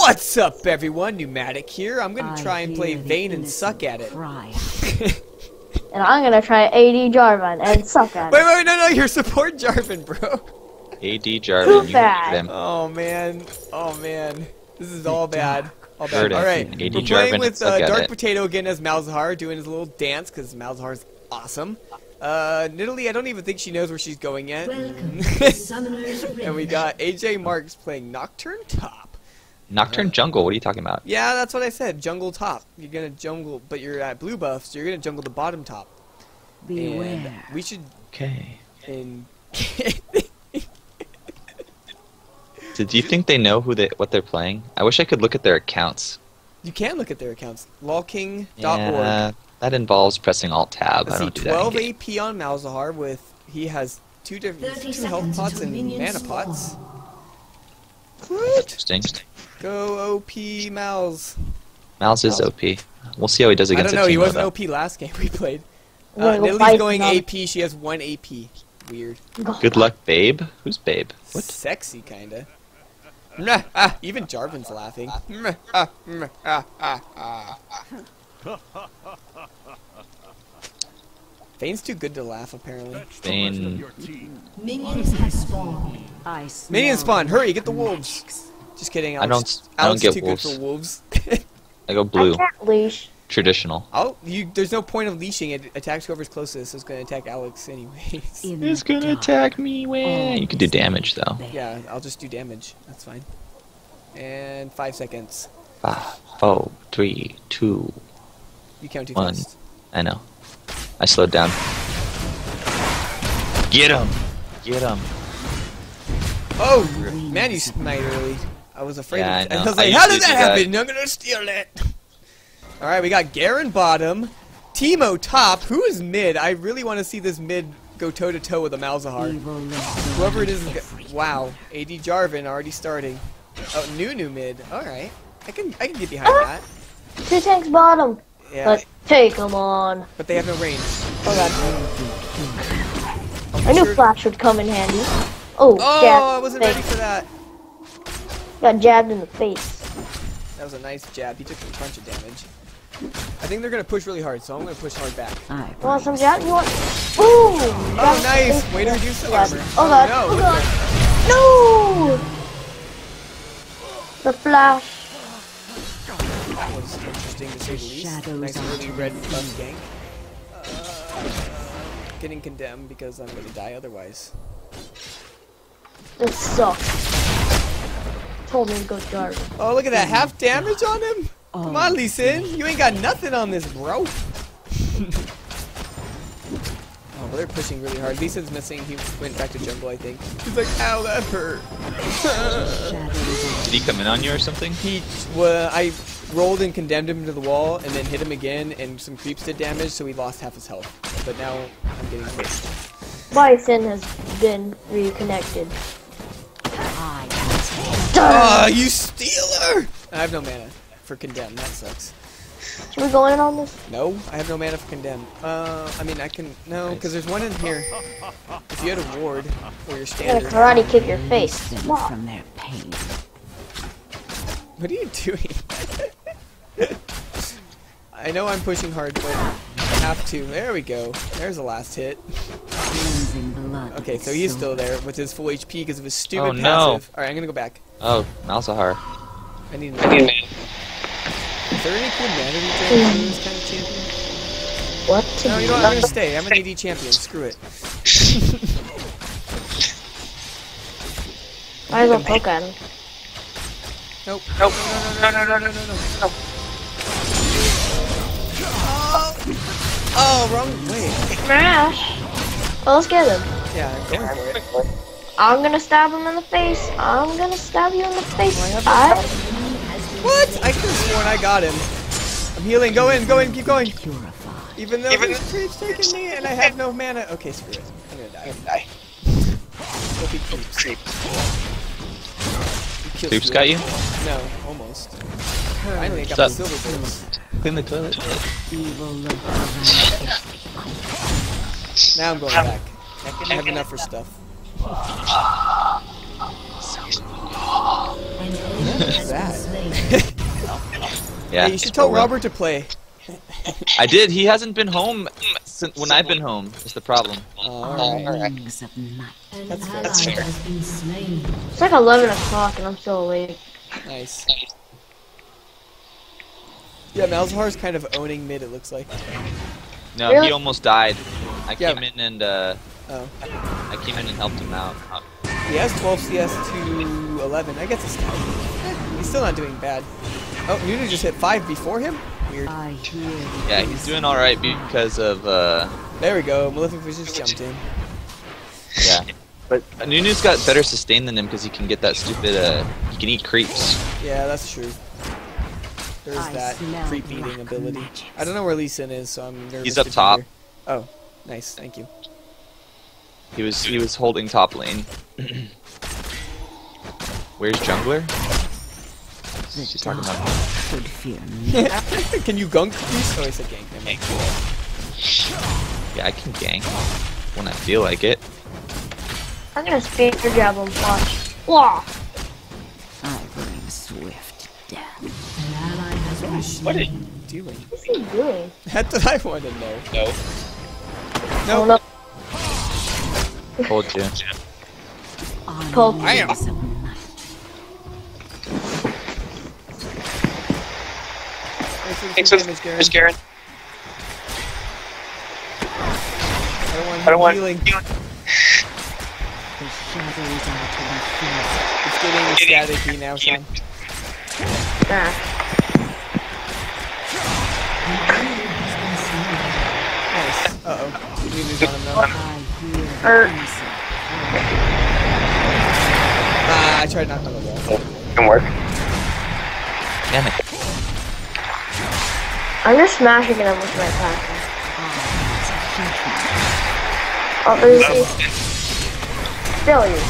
What's up, everyone? Newmatic here. I'm gonna try and play Vayne and suck at it. And I'm gonna try AD Jarvan and suck at it. Wait, no, you're support Jarvan, bro. AD Jarvan, Too bad. him. Oh man, this is all bad. All bad. All right, AD we're playing Jarvan with and suck at D4rkPot4to again as Malzahar, doing his little dance because Malzahar's awesome. Nidalee, I don't even think she knows where she's going yet. And we got AJ Marks playing Nocturne top. Nocturne jungle, what are you talking about? Yeah, that's what I said. Jungle top. You're gonna jungle, but you're at blue buff, so you're gonna jungle the bottom top. Beware. And we should. Okay. And So do you think they know what they're playing? I wish I could look at their accounts. you can look at their accounts. Lolking.org. Yeah, that involves pressing Alt Tab. Let's I see, don't do that. 12 AP on Malzahar he has two health pots and mana pots. Interesting. Go OP Malz. Mouse is OP. We'll see how he does I against don't know, a he team wasn't though. OP last game we played. I'm gonna go Nidalee's fight going another- AP, she has 1 AP. Weird. Good luck, babe. Who's babe? What? Sexy, kinda. Even Jarvan's laughing. Vayne's too good to laugh, apparently. Vayne. Minions have spawned. Minion spawn, hurry, get the wolves. Just kidding, Alex. I don't Alex get is too wolves. good for wolves. I go I blue. can't leash. Traditional. There's no point of leashing. It attacks whoever's closest, so it's going to attack Alex anyways. He's gonna attack me. You can do damage though. Yeah, I'll just do damage. That's fine. And 5 seconds. 5, 4, 3, 2, You count too 1. fast. I know. I slowed down. Get him! Get him! Oh, man, you smite early. I was afraid. Yeah, of I know. I was I like, how did usually that do that. happen? I'm gonna steal it. All right, we got Garren bottom, Teemo top. Who is mid? I really want to see this mid go toe to toe with a Malzahar. Whoever it is. Wow, AD Jarvan already starting. Oh, new mid. All right, I can get behind that. 2 tanks bottom. Yeah, But take them on. but they have no range. Oh god. I'm I knew sure- flash would come in handy. Oh, Oh, jabbed I in wasn't the ready face. for that. Got jabbed in the face. That was a nice jab. He took a bunch of damage. I think they're gonna push really hard, so I'm gonna push hard back. I You want some jab? You want? Boom! Oh, nice! Way to reduce the armor. Oh god! no! Oh god! No! The flash. That was interesting to say the least. Shadows Nice are early red buff gank. Getting condemned because I'm gonna die otherwise. This sucks. Told me to go Jarvan. Oh, look at that! Half damage on him. Come on, Lee Sin. You ain't got nothing on this, bro. Oh, well, they're pushing really hard. Lee Sin's missing. He went back to jungle, I think. He's like, ow, that hurt. Did he come in on you or something? I rolled and condemned him to the wall, and then hit him again, and some creeps did damage, so he lost half his health. But now I'm getting pushed. Bison has been reconnected. Oh, you stealer! I have no mana for condemn. That sucks. Should we go in on this? No, I have no mana for condemn. I mean, I can no, because there's one in here. If you had a ward or your I'm standard. gonna karate kick your face. from their pain. What are you doing? I know I'm pushing hard, but I have to. There we go. There's the last hit. Okay, so he's still there with his full HP because of his stupid no. passive. Alright, I'm gonna go back. Oh, Malzahar. I need mana. Is there any cool mana regen for this kind of champion? What? No, you know what? I'm gonna stay. I'm an AD champion. Screw it. Might as well poke at him. Nope. Nope. No. Oh, wrong way. Smash! Oh, let's get him. Yeah, I'm going for it. I'm gonna stab him in the face. I'm gonna stab you in the face. What? I could have sworn I got him. I'm healing. Go in, keep going. Even though this creep's taking me and I have no mana. Okay, screw it. I'm gonna die. Don't be creep. Creeps got you? No, almost. Finally, I got my silver boots. Clean the toilet. Now I'm going back. I have enough for stuff. What's that? Yeah. Hey, you should tell Robert to play. I did. He hasn't been home since when I've been home. Is the problem. Alright. Wings of night. That's fair. It's like 11 o'clock and I'm still awake. Nice. Yeah, Malzahar's kind of owning mid, it looks like. No, Really? he almost died. I Yeah. came in and Oh. I came in and helped him out. He has 12 CS to 11. I guess it's he's still not doing bad. Oh, Nunu just hit 5 before him? Weird. I hear Yeah, he's doing all right because of There we go. Malefic Vision jumped in. yeah. But Nunu's got better sustain than him because he can get that stupid he can eat creeps. Yeah, that's true. There's I that smell creep eating black ability. magics. I don't know where Lee Sin is, so I'm nervous. He's up to be top. here. Oh, nice. Thank you. He was holding top lane. Where's jungler? She's talking about. should fear me. Can you gunk, please? Oh, I said gank. Never mind. Yeah, I can gank when I feel like it. I'm gonna speed your jab him. Watch. Wah! I bring swift death. What are you doing? What's he doing? That's what I want to know. Oh, No. no. Told you. On Pull. wings of night. Thanks for the damage, Garren. I don't want healing. The shadows are to be feared. It's getting staticky now, son. Nah. Nice. Uh-oh. Nunu's on him now. I hear Er. innocent. I tried knocking on the wall. Can work. Damn it. I'm just smashing him with my attack. Oh, there's still you.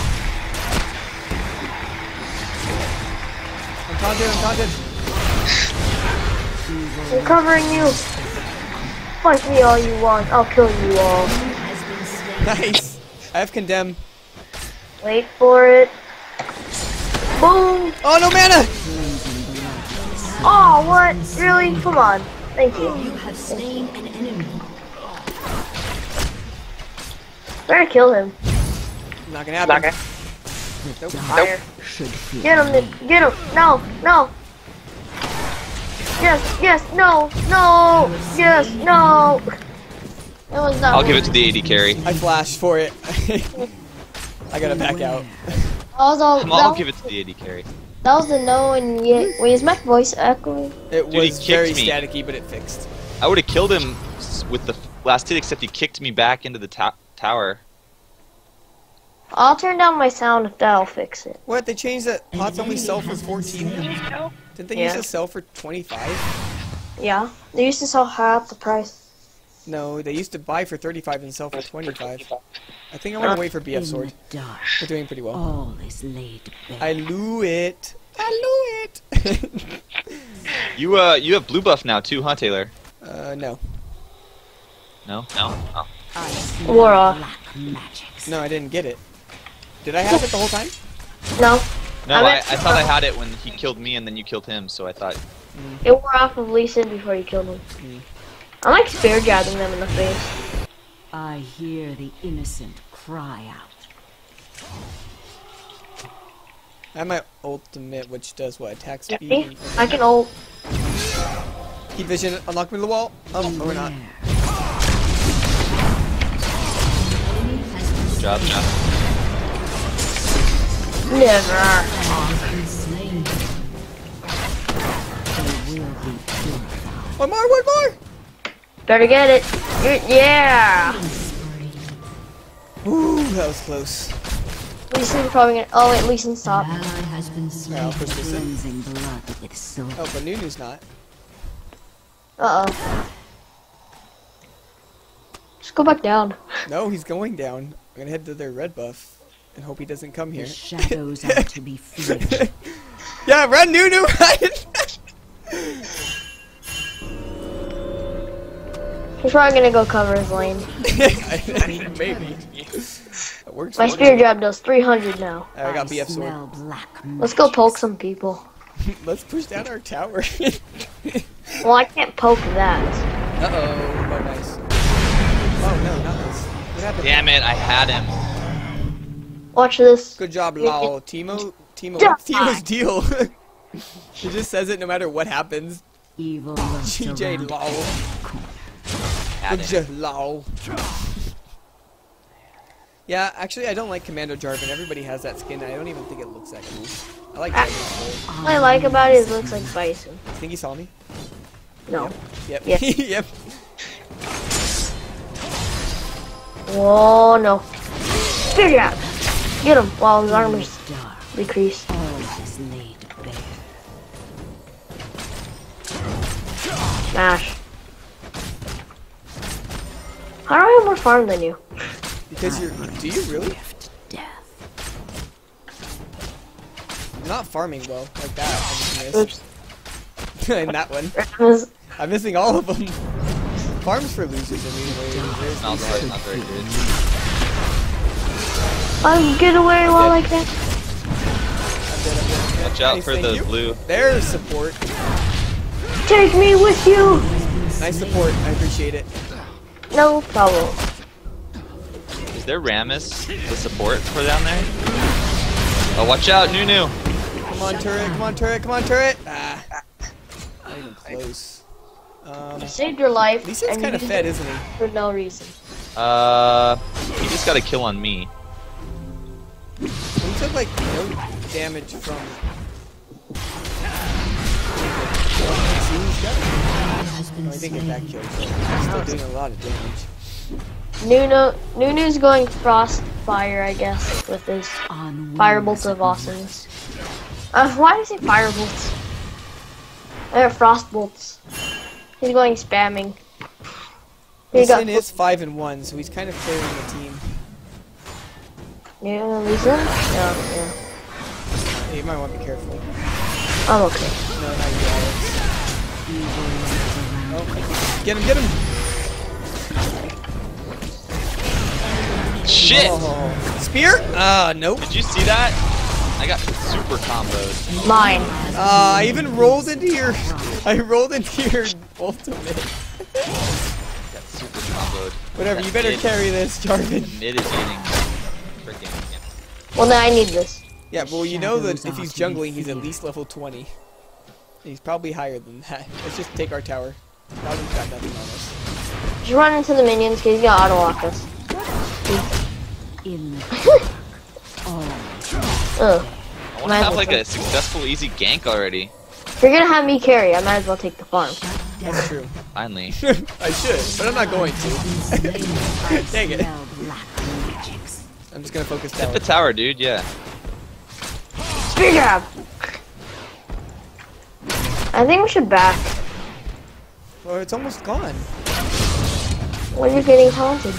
I'm taunted. I'm covering you. Fight me all you want. I'll kill you all. Nice. I have condemn. Wait for it. Boom! Oh, no mana! Oh, what? Really? Come on. Thank you. Better kill him. Not gonna happen. Nope. Fire. Should fear Get him, me. get him. No, no. Yes, yes, no, no, yes, no. That was not I'll give it to the AD carry. I flashed for it. I gotta back out. I'll give it to the AD carry. That was the no, and yet. Wait, is my voice echoing? It Dude, he was very kicked me. staticky, but it fixed. I would have killed him with the last hit, except he kicked me back into the tower. I'll turn down my sound if that'll fix it. What? They changed that pots only sell for 14? Didn't they used to sell for 25? Yeah, they used to sell half the price. No, they used to buy for 35 and sell for 25. I think I want to wait for BF In Sword. the dark, We're doing pretty well. all is laid bare. I loo it. You have blue buff now too, huh, Taylor? No. No. Oh. I smell War off. black magics. No, I didn't get it. Did I have it the whole time? No, No, I I meant- thought I had it when he killed me and then you killed him, so I thought. it wore off of Lee Sin before you killed him. I like spear jabbing them in the face. I hear the innocent cry out. I have my ultimate, which does what? Attack See? speed? I can ult. Keep vision, unlock me to the wall. Oh, no, we're not. Good job. Never. They will be purified. One more! Better get it. Yeah. Ooh, that was close. Lee Sin's probably gonna. Oh wait, Lee Sin's top. Alright, I'll push this in. Cleansing blood with silver. Oh, but Nunu's not. Uh oh. Just go back down. No, he's going down. I'm gonna head to their red buff and hope he doesn't come here. The shadows are to be feared. Yeah, run, Nunu! He's probably gonna go cover his lane. Maybe. Works. My spear jab does 300 now. I got BF sword. smell black Let's go poke some people. Let's push down our tower. Well, I can't poke that. Uh-oh. Oh, nice. Oh, no, not this. What happened? Damn it, I had him. Watch this. Good job, lol. Timo, Die. what's Timo's deal? He just says it no matter what happens. evil lurks GJ, around lol. every corner. Had Good him. job, lol. Yeah, actually, I don't like Commando Jarvan. Everybody has that skin. I don't even think it looks that cool. I like Jarvan's gold. What I like about it is it looks like bison. Think he saw me? No. Yep. Yeah. Yep. Whoa, no. Spear jab. Get him while his armor's Dark, decreased. all is laid bare. Smash. How do I have more farm than you? Because you're. Do you really? Gift death. I'm not farming well like that. I just missed. Oops. And that one. Rammus. I'm missing all of them. Farms for losers anyway. Malzahar is not very good. Get away while I can. Watch out Nice, for thank the you. blue. There's support. Take me with you. Nice support. I appreciate it. No problem. Is there Rammus, the support for down there? Oh, watch out, Nunu. Come on, turret. Come on, turret. Come on, turret. Ah. Not even close. I saved your life. Lee Sin's and kind of you fed, used isn't he? it for no reason. He just got a kill on me. He took like no damage from. I think it back killed. He's still doing a lot of damage. Nunu's going frost fire, I guess, with his On fire wings bolts of of awesomeness. Why do you say fire bolts? Frost bolts. He's going spamming. Here you go. Sin is 5-1, so he's kind of carrying the team. Yeah, Lisa? Yeah. Hey, you might want to be careful. I'm okay. No, not you, Alex. evil lurks around. Oh, get him, get him! Shit! Oh. Spear? Nope. Did you see that? I got super comboed. Mine. I even rolled into your. I rolled into your ultimate. Got super comboed. Whatever, That you better mid- carry this, Jarvan. Mid is getting freaking. Well, now I need this. Yeah, well, you know that Shadows if he's are to be jungling, he's at feared. least level 20. He's probably higher than that. Let's just take our tower. Jarvan's got nothing on us. Just run into the minions because he's gonna auto lock us. In the dark, all Ugh. I want to have like a successful easy gank already. If you're gonna have me carry, I might as well take the farm. That's true. Finally. I should, but I'm not going to. Dang it. smell black magics. I'm just gonna focus Hit tower. the tower, dude. Yeah. Spear jab! I think we should back. Well, it's almost gone. When you're getting taunted.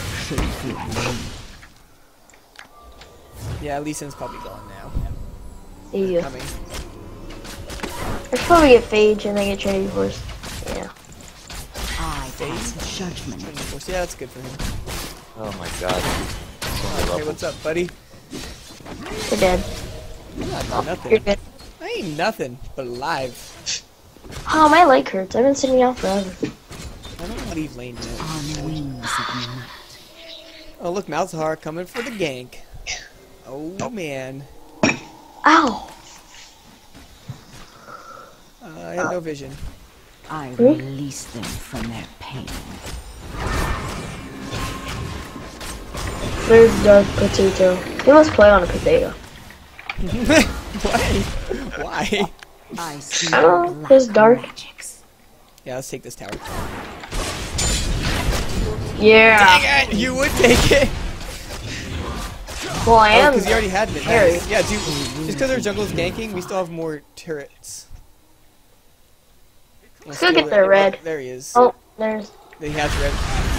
Yeah, Lee Sin's probably gone now. See you. Coming. I should probably get Phage and then get Trinity Force. Yeah. I pass judgment. Of course, yeah, that's good for him. Oh my god. Hey, what's up, buddy? You're dead. I'm not Oh, nothing. you're dead. I ain't nothing but alive. Oh, my leg hurts. I've been sitting out forever. I don't leave lane yet. On wings of night. Oh, look, Malzahar coming for the gank. Oh, man. Ow! I have no vision. I release them from their pain. There's Dark Potato. He must play on a potato. Why? Why? I Oh, smell there's black dark. magics. Yeah, let's take this tower. Yeah! Dang it! You would take it! Well, I am. Because you already had it. Harry. Nice. Yeah, dude. Just because our jungle's ganking, we still have more turrets. Let's go get their red. There he is. Oh, there's. He has red.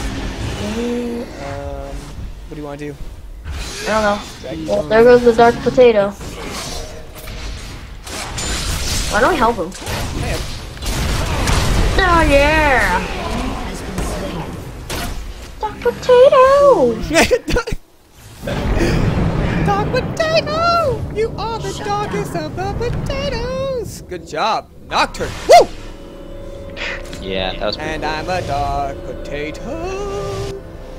What do you want to do? I don't know. Drag Well, there goes the Dark Potato. Why don't we help him? Man. Oh, yeah! Dark Potato! the darkest of the potatoes. Good job. Nocturne. Woo! Yeah, that was pretty And cool. I'm a dark potato.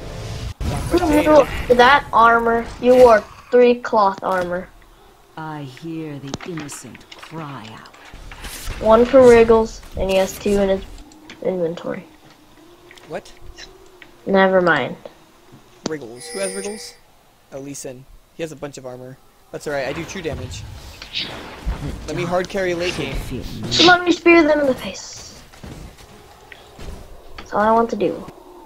That armor, you wore 3 cloth armor. I hear the innocent cry out. 1 for Wriggles, and he has 2 in his inventory. What? Never mind. Wriggles. Who has Wriggles? Oh, Lee Sin. He has a bunch of armor. That's alright, I do true damage. Let me hard carry late game. Feel So let me spear them in the face. That's all I want to do.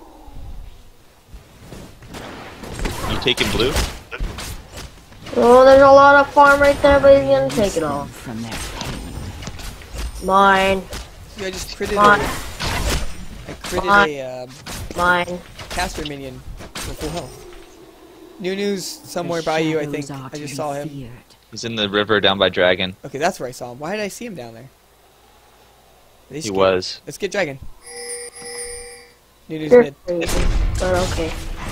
You taking blue? Oh, there's a lot of farm right there, but he's gonna take it all. from their pain. Mine. Yeah, I just critted Mine. I critted a Mine. caster minion for full health. Nunu's somewhere by you, I think. I just saw him. He's in the river down by Dragon. Okay, that's where I saw him. Why did I see him down there? Are they He scared? was. Let's get Dragon. Nunu's You're mid. crazy, but okay.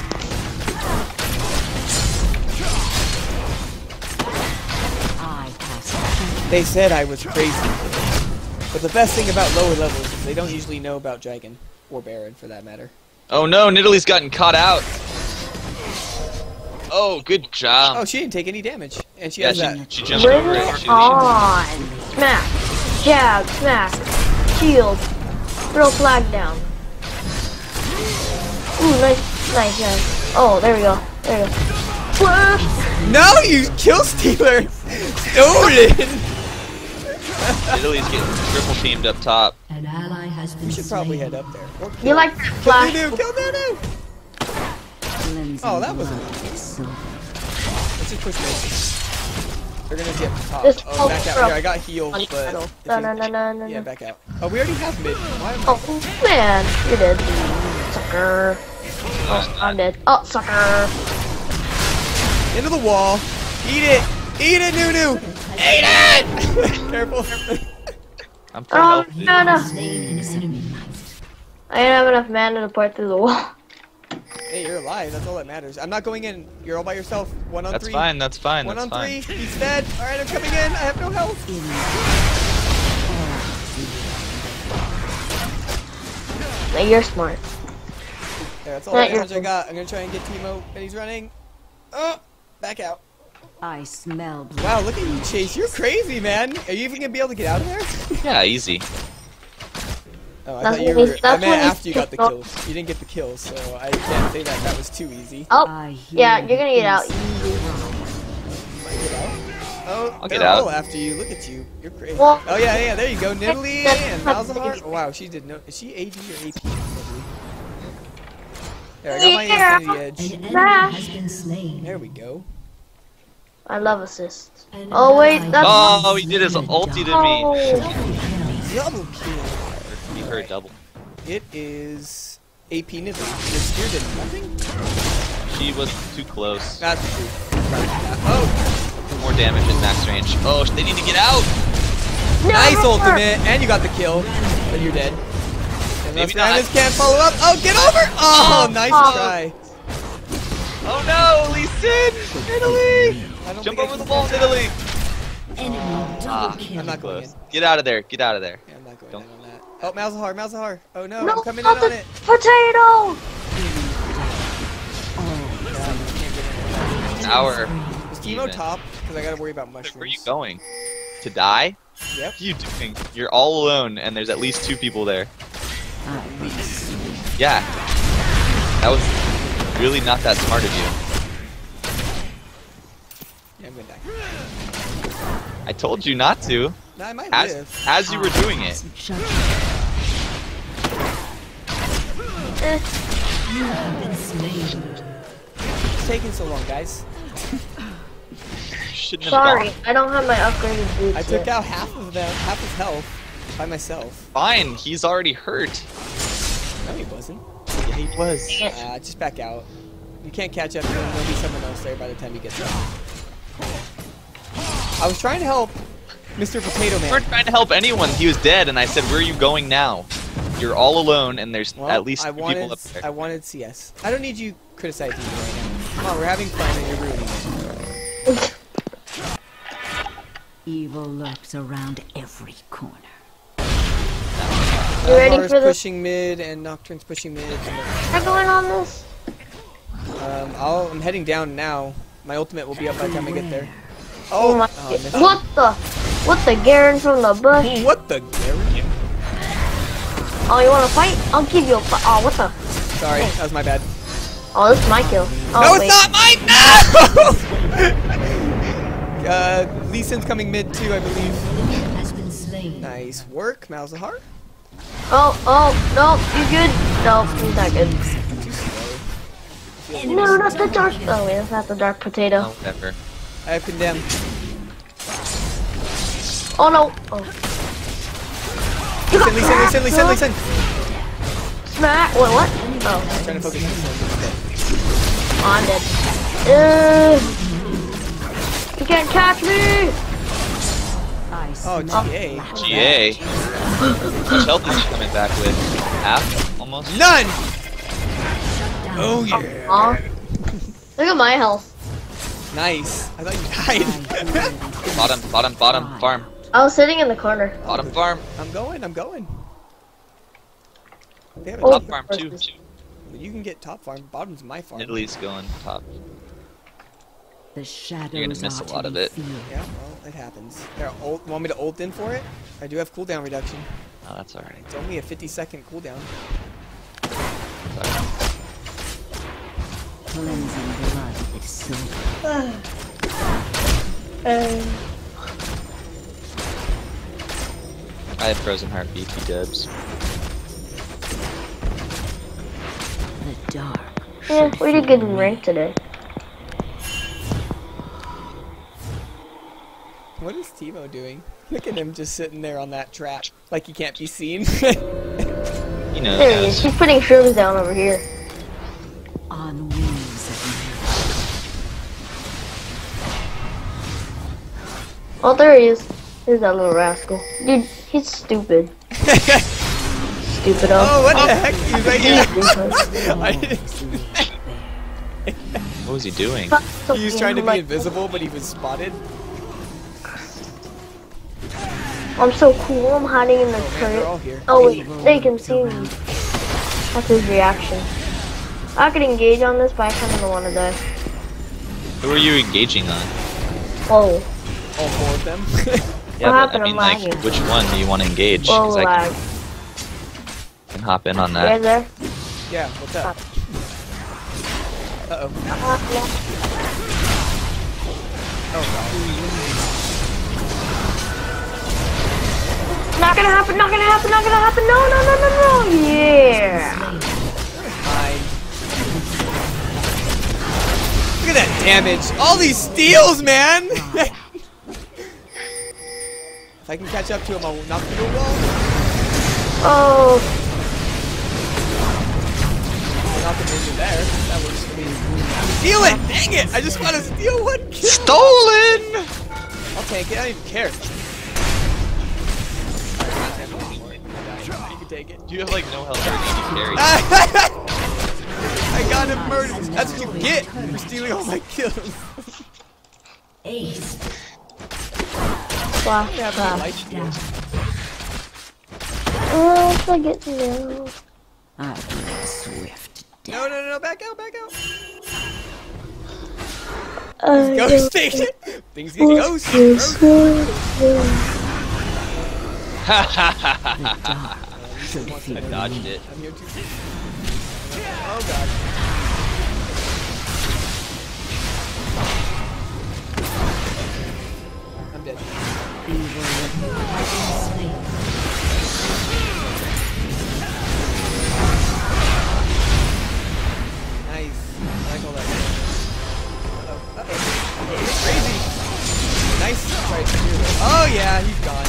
I pass. They said I was crazy. But the best thing about lower levels is they don't usually know about Dragon. Or Baron, for that matter. Oh no, Nidalee's gotten caught out. Oh, good job. Oh, she didn't take any damage. And she Yeah, has that. she jumped over Bring it. it on! Smack! Jab! Smack! Shield! Throw flag down. Ooh, nice, guys. Oh, there we go. There we go. Whoa! No, you kill stealer! Stolen! Nidalee getting triple teamed up top. An ally has been We should probably head up there. Or You kill- like that Kill flash? Nunu! Kill Nunu! Oh, that was. Let's Let's just push mid. They're gonna get top. Just Oh, back hold out. up. Here, I got healed, On but. battle. if No, you- no, no, no, no, Yeah, no. back out. Oh, we already have mid. Why am I? Oh, man. You're dead. Sucker. Oh, I'm dead. Oh, sucker. Into the wall. Eat it! Eat it, Nunu! Eat it! Careful. I'm full Oh, health. dude. no, no. enemy. I didn't have enough mana to part through the wall. Hey, you're alive. That's all that matters. I'm not going in. You're all by yourself. 1 on That's 3. fine, that's fine, 1 that's on fine. 3. He's dead. Alright, I'm coming in. I have no health. No, you're smart. Yeah, that's all Not the your damage I got. I'm gonna try and get Teemo, and he's running. Oh, back out. I smell blood. Wow, look at you, Chase. You're crazy, man. Are you even gonna be able to get out of there? Yeah, easy. Oh, I That's thought you when were. he's- I that's meant when he's after you got the pissed kills. You didn't get the kills, so I can't say that that was too easy. Oh, I hear yeah, you're gonna the get out innocent easy. Get out. Oh, I'll they're get out. all after you. Look at you. You're crazy. Well- Oh yeah, yeah. There you go, Nidalee That's- and that's Malzahar. easy. Oh, wow, she did no. Is she AD or AP? Nidalee? There, I got my Yeah. Infinity Edge. Smash. There we go. I love assists. Oh, wait, that's. Oh, he did his ulti to me. Oh. Double kill. He heard double. It is AP Nidalee. Your spear did nothing. She was too close. That's true. Oh, More damage at max range. Oh, they need to get out. nice Never. ultimate, and you got the kill, but you're dead. Unless Maybe not. Rammus can't follow up. Oh, get over! Oh, nice Oh. try. Oh no, Lee Sin! Nidalee! I don't Jump think I over the can wall, catch Nidalee! double I'm not going in. Close. Get out of there, get out of there. Yeah, I'm not going Don't- in on that. Oh, Malzahar, Malzahar. Oh no, No, I'm coming in not on the it. potato. Hour. Is Teemo top? Because I gotta worry about mushrooms. Where are you going? To die? Yep. What are you doing? You're all alone, and there's at least 2 people there. Yeah. That was really not that smart of you. Yeah, I'm gonna die. I told you not to. No, I might As, live. as you were doing it. Shut Eh, You have been slain. It's taking so long, guys. Shouldn't have sorry, gone. I don't have my upgraded boots I took yet. out half of them, half his health by myself. Fine, he's already hurt. No, he wasn't. Yeah, he was. Just back out. You can't catch up to him. There'll be someone else there by the time he gets up. I was trying to help Mr. Potato We Man. weren't trying to help anyone. He was dead, and I said, "Where are you going now? You're all alone, and there's Well, at least I 2 wanted, people up there." I wanted CS. I don't need you criticizing me right now. Come on, we're having fun and you're ruining it. Evil lurks around every corner. You ready Mars for this? pushing mid and Nocturne's pushing mid. Am I going on this? I'm heading down now. My ultimate will be up by the time I get there. Oh my! I missed What the Garren from the bush? it. What the Garren? Oh, you wanna fight? I'll give you a fight. Oh, what the? Sorry, that was my bad. Oh, this is my kill. Oh, No, wait. it's not mine! No! Lee Sin's coming mid too, I believe. Has been slain. Nice work, Malzahar. Oh, no, you good? No, he's not good. Too slow. No, not the dark. Oh, wait, that's not the dark potato. Oh, whatever. I have condemned. Oh no! Oh. Lee Sin. Smack! Wait, what? Oh, I'm trying to focus on Lee Sin. I'm dead. You can't catch me! Oh, GA. GA. Much health is she coming back with? Half? Almost? None! Oh yeah. Aw. Look at my health. Nice. I thought you died. Bottom, farm. I was sitting in the corner. Bottom farm. I'm going. They have a Oh. top. Top farm too. You can get top farm. Bottom's my farm. Italy's going top. The shadows You're gonna miss are a to lot be of it. feared. Yeah, well, it happens. There, want me to ult in for it? I do have cooldown reduction. Oh, that's alright. It's only a 50-second cooldown. Cleansing blood is so I have frozen heart BP dubs. the dark. Yeah, we did good in rank today. What is Timo doing? Look at him just sitting there on that trap, like he can't be seen. You know, There he is. He's putting shrooms down over here. On wings of Oh, there he is. There's that little rascal. Dude, he's stupid. Stupid. Oh, what the heck? He's right here. I didn't- what was he doing? He was trying to be invisible, but he was spotted. I'm so cool. I'm hiding in the Man, they're all turret. here. Oh wait, they can see me. That's his reaction. I could engage on this, but I kind of don't want to die. Who are you engaging on? Whoa. All four of them. Yeah, but happened? I I'm mean, like, lagging. which one do you want to engage? Whoa, 'Cause I lag. can hop in on You guys that. there? Yeah, what's up? Uh-oh. Yeah. Oh, God. Not gonna happen, not gonna happen, not gonna happen. No, no, no, no, no. Yeah. Fine. Look at that damage. All these steals, man! If I can catch up to him, I'll knock through a wall. Oh. I'll knock him into there. That works for me. Steal it! Dang it! I just want to steal one kill. Stolen! I'll take it. I don't even care. You can take it. You have like no health or any carry. I got him murdered. That's what you get for stealing all my kills. Ace. Wow. Yeah, Wow. light steal. Oh, if I get to know. I feel swift. No, no, no, back out, back out. I Ghost station. Things get ghost. Gross. Should feel I dodged it. I'm here too. Oh god. I'm dead. Nice. I like all that. Uh-oh. Uh-oh. It's crazy. Nice. Sorry, oh yeah, he's gone.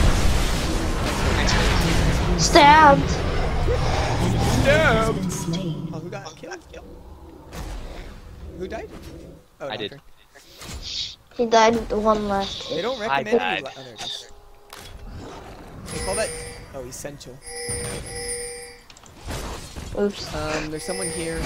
Stabbed. Damn. been slain. Oh, who got killed? Who died? Oh, I did. Doctor. He died with the one left. They don't I recommend died. oh, there it is. They call that essential. Oops. There's someone here.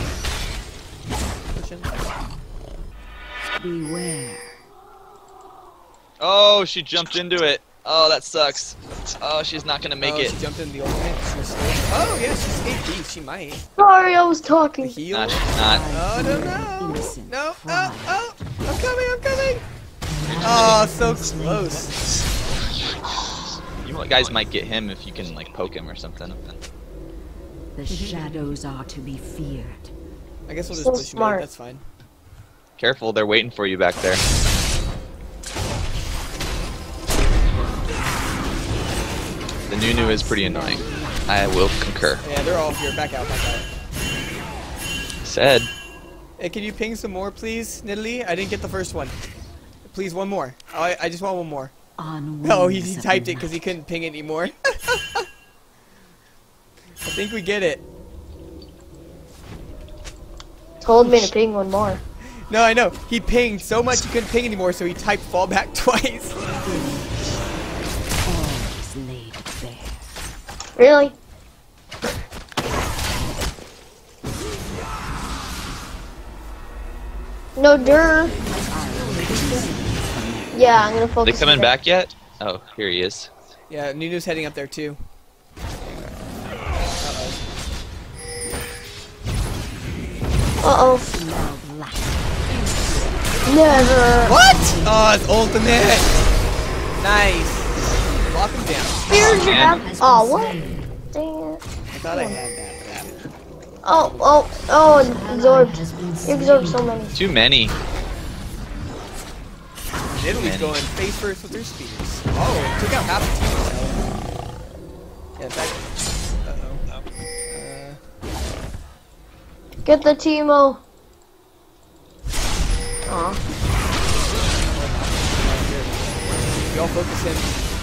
Pushing. Beware. Oh, she jumped into it. Oh, that sucks. Oh, she's not gonna make Oh, it. she jumped in the ultimate. Oh, yeah, she's AP. She might. Sorry, I was The talking. heal. Nah, she's not. Oh, no. Innocent No. pride. Oh. I'm coming. Oh, so close. You guys might get him if you can like poke him or something. The shadows are to be feared. I guess we'll just So push smart. mid. That's fine. Careful, they're waiting for you back there. The Nunu is pretty annoying. I will concur. Yeah, they're all here. Back out. Said. Hey, can you ping some more, please, Nidalee? I didn't get the first one. Please, one more. Oh, I just want one more. On No, he wings of typed it because he light. couldn't ping anymore. I think we get it. Told me to ping one more. No, I know. He pinged so much he couldn't ping anymore, so he typed fall back twice. Always laid bare. Really? No, dur. Yeah, I'm gonna They focus. coming on back yet? Oh, here he is. Yeah, Nunu's heading up there too. Uh-oh. Smell black. Never. What? Oh, it's ultimate. Nice. Lock him down. Here's your man. app. Oh, what? Dang it. I thought I had that, but I didn't. Oh, absorb. You absorbed so many. Too many. Nidalee going face first with her spears. Oh, took out half the team. Yeah, in fact. Get the Teemo. Aw. Y'all focus him.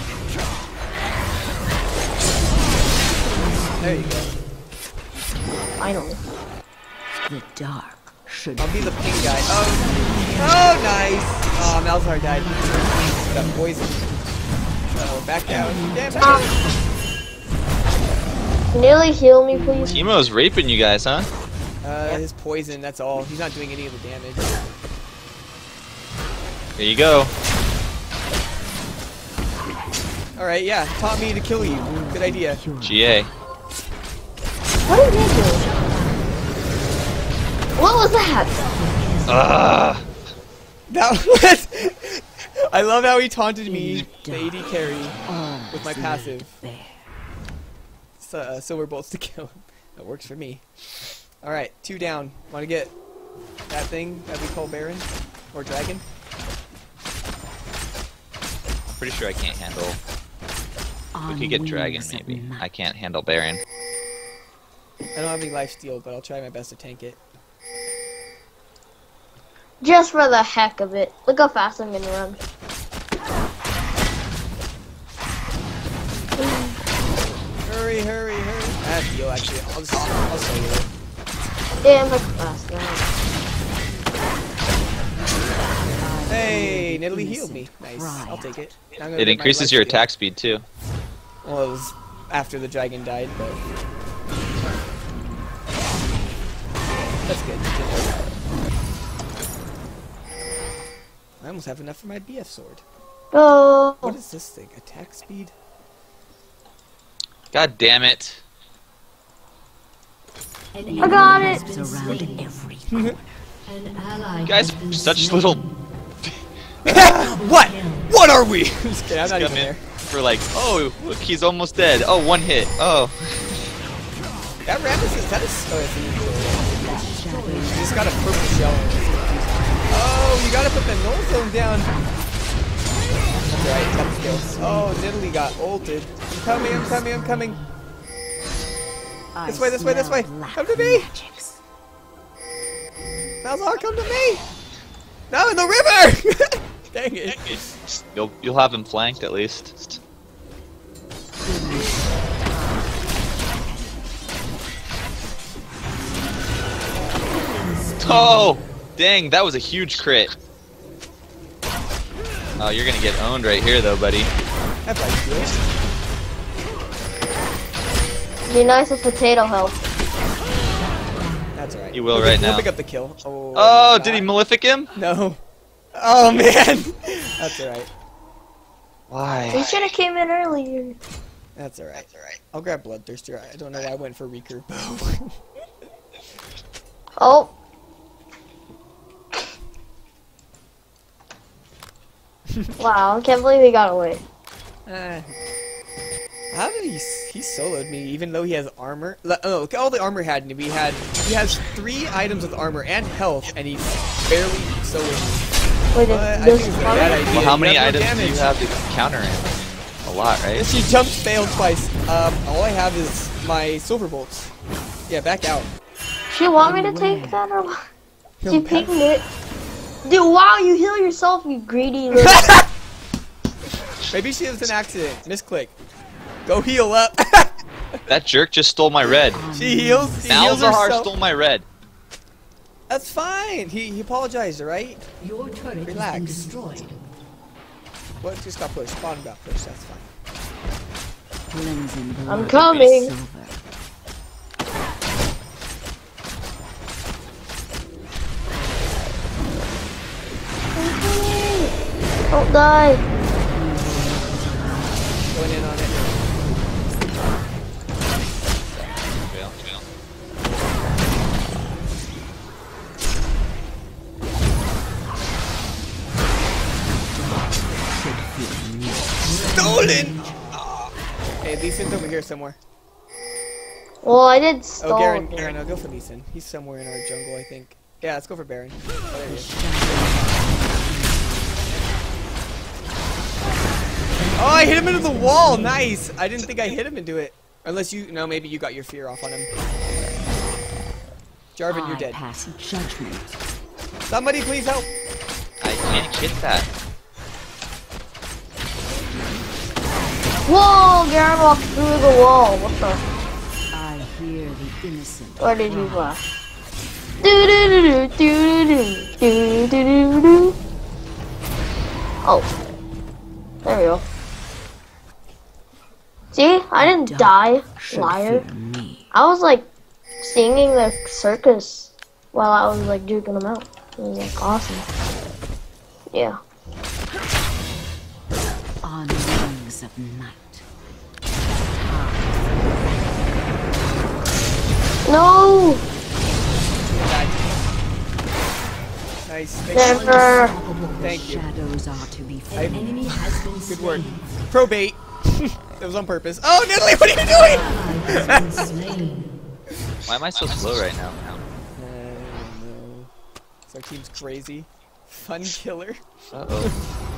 There you go. Finally. The dark should I'll be the pink guy. Oh, nice. Oh, Malzahar died. Got poisoned. Oh, back down. Damn, back down. Nearly heal me, please. Teemo's raping you guys, huh? His poison, that's all. He's not doing any of the damage. Here you go. Alright, yeah. Taught me to kill you. Good idea. GA. What did he do? What was that? Ugh. That was... I love how he taunted me, the AD carry, with my passive. Silver bolts to kill him. That works for me. Alright, 2 down. Want to get that thing that we call Baron? Or Dragon? Pretty sure I can't handle. We could get Dragon, maybe. I can't handle Baron. I don't have any lifesteal, but I'll try my best to tank it. Just for the heck of it. Look how fast I'm gonna run. Hurry. I have heal, actually. I'll sell you it. Damn, that's fast now. Hey, Nidalee healed me. Nice. I'll take it. Now I'm gonna It get my increases your lifesteal. attack speed too. Well, it was after the dragon died, but... That's good. I almost have enough for my BF sword. Oh. What is this thing? Attack speed? God damn it. I got it. Around every corner. You guys are such little What? What are we? Just kidding, I'm not even come in there. for like, oh, look, he's almost dead. Oh, 1 hit. Oh. That Rammus is that a... Oh, it's just got a purple shell. Oh, you gotta put the null zone down. That's right, got the kill. Oh, Nidalee got ulted. I'm coming. This way. Come to me. Malzahar, come to me. No, in the river. Dang it. You'll have him flanked at least. Oh, dang, that was a huge crit. Oh, you're gonna get owned right here though, buddy. Have lifesteal. Be nice if potato help. That's alright. You will right now. He'll pick up the kill. Oh, Oh, did he malefic him? No. Oh man. That's alright. Why? We should have came in earlier. That's alright. I'll grab Bloodthirster. I don't know why I went for recurve bow. Oh. Wow, I can't believe he got away. How did he soloed me even though he has armor? Oh, look at all the armor he had. He has 3 items with armor and health, and he barely soloed me. Wait, I this think it's a bad idea. Well, how You many have no items do you damage. have to counter him? A lot, right? She jumped, failed twice. All I have is my silver bolts. Yeah, back out. She want me to take that or what? No, She back- pinged it. Dude, wow, you heal yourself, you greedy little. Maybe she was an accident. Misclick. Go heal up. That jerk just stole my red. She heals. She heals Malzahar herself. stole my red. That's fine. He apologized, alright? Your turret has Relax. been destroyed. Well, just got pushed. Bottom got pushed. That's fine. Cleansing I'm blood coming. with silver. Don't die. Going in on it. Stolen! Hey, Lee Sin's over here somewhere. Well, I did Oh, stall. Garren, I'll go for Lee Sin. He's somewhere in our jungle, I think. Yeah, let's go for Baron. Oh, there he is. Oh, I hit him into the wall! Nice! I didn't think I hit him into it. Unless you, no, maybe you got your fear off on him. Jarvan, you're I dead. pass judgment. Somebody please help! I can't get that. Whoa, Garren walked through the wall. What the? I hear the innocent. Where did you cry. go? Do do do do do do do do do. Oh, there we go. See, I didn't die, Should liar. fear me. I was like singing the circus while I was like juking them out. It was like awesome. Yeah. On wings of night. No, Nice. never. Thank you. Shadows are to be I- feared. Enemy has been Good work. slain. Probate. That was on purpose. Oh, Natalie, what are you doing? Has been slain. Why am I so slow right now? No. So our team's crazy. Fun killer. Uh-oh.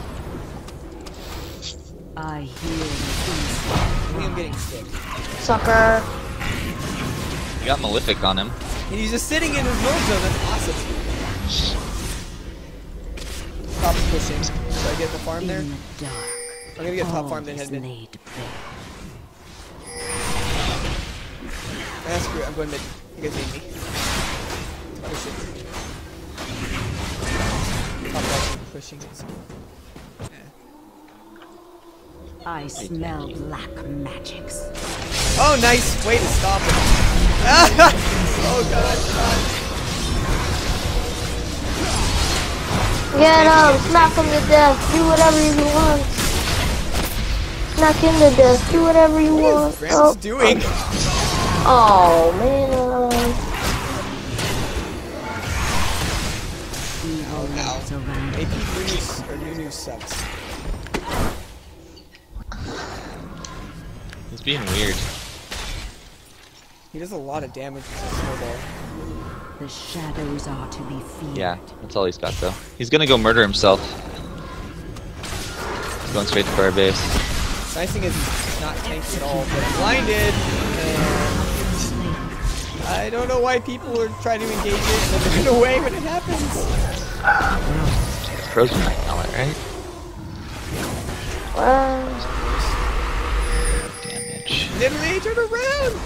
I hear the I think I'm getting sick. Sucker. You got Malefic on him. And he's just sitting in his room zone. That's awesome. Top pushing. Should I get the farm there? in the dark. I'm gonna get top farm then All head is mid. laid bare. Ah, screw it. I'm going mid. You guys need me. Push it. Top left, pushing it. I smell black magics. Oh, nice. Way to stop it. Oh, God. Get him. Smack him to death. Do whatever you want. Smack him to death. Do whatever you What want. is Rammus doing? Oh man. Evil lives around AP Nunu sucks. He's being weird. He does a lot of damage with his snowball. The shadows are to be feared. Yeah, that's all he's got though. He's gonna go murder himself. He's going straight to our base. Nice thing is he's not tanked at all, but I'm blinded. And I don't know why people are trying to engage it and then run away when it happens. It's frozen right now, right? Damage. Literally, turn around!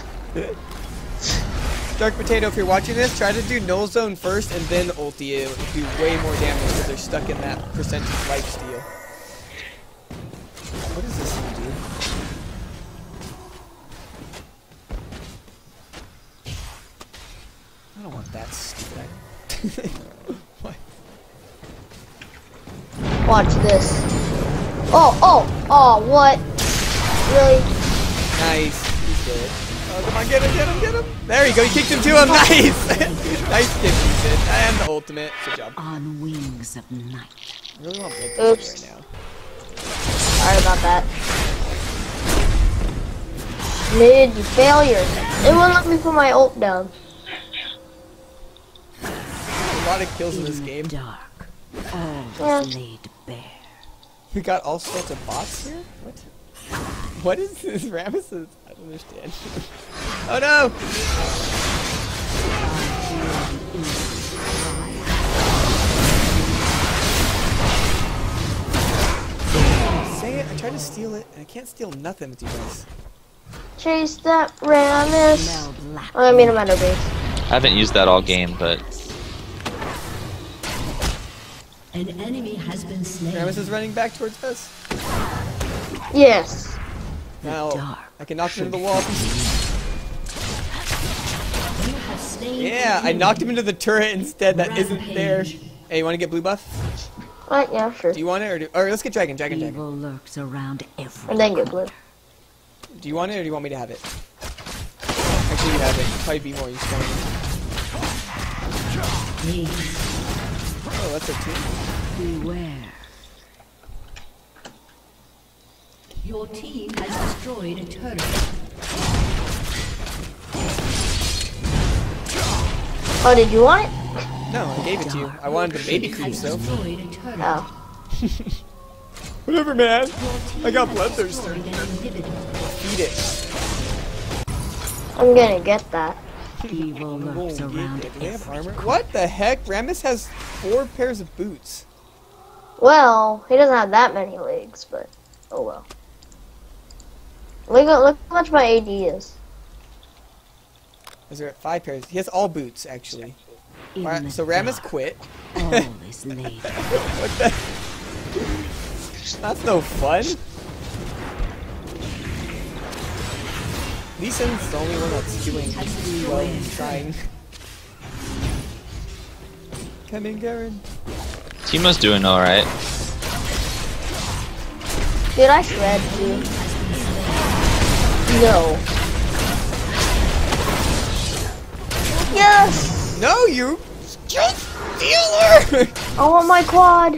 Dark Potato, if you're watching this, try to do null zone first and then ulti. It'll do way more damage because they're stuck in that percentage life steal. What does this thing do? I don't want that stupid. What? Watch this. Oh, what? Really? Nice. He's dead. Oh, come on, get him. There you go. You kicked him to him. Nice. Nice kick, Ethan. And the ultimate. Good job. On wings of night. I really want mid Oops. right now. Sorry about that. Mid failure. It won't let me put my ult down. A lot of kills in this game. Dark. All Yeah. is laid bare. We got all sorts of bots here? What? What is this? Rammus is... I don't understand. Oh no! Say it, I tried to steal it, and I can't steal nothing with you guys. Chase that Rammus. Smell black. Oh, I mean, I'm at our base. I haven't used that all game, but An enemy has been slain. Rammus is running back towards us. Yes. Now, dark I can knock him into the wall. You have slain Yeah, I knocked him into the turret instead that isn't there. Hey, you want to get blue buff? Alright, yeah, sure. Do you want it, or let's get dragon. Evil lurks around every. And then get blue. Do you want it, or do you want me to have it? Actually, you have it. It'd probably be more useful. Oh, that's a two. Beware. Your team has destroyed a turret. Oh, did you want it? No, I gave it to you. I wanted the baby creeps though. Destroyed a turret. Oh. Whatever, man. Your team I got has bloodthirster. destroyed an inhibitor. Eat it. I'm gonna get that. Evil lurks Boom, around eat it. Do they have every armor? What the heck? Rammus has 4 pairs of boots. Well, he doesn't have that many legs, but oh well. Look how much my AD is. Is there 5 pairs? He has all boots, actually. In Alright, the so Rammus dark, quit. all is laid. What the? That's no fun. Lee Sin's the only one that's doing well and trying. Come in, Garren. Teemo's doing alright. Dude, I shred you. No. Yes! No, you just stealer! I want my quad.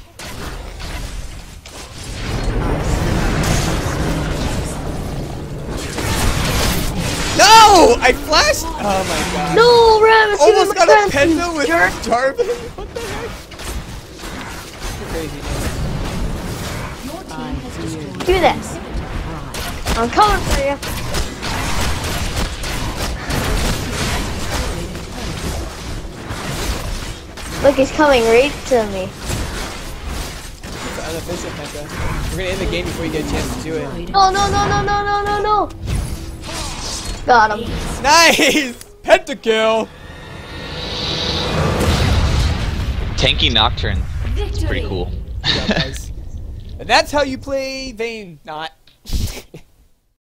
No! I flashed! Oh my god. No, Rammus, you Almost got a penta with jerk. Jarvan. What the heck? You're crazy. Do this. I'm coming for you. Look, he's coming right to me. It's an unofficial penta. We're gonna end the game before you get a chance to do it. No, no, no, no, no, no, no, no. Got him. Nice! Pentakill! Tanky Nocturne. It's pretty cool. Good job, guys. And that's how you play Vayne. Not.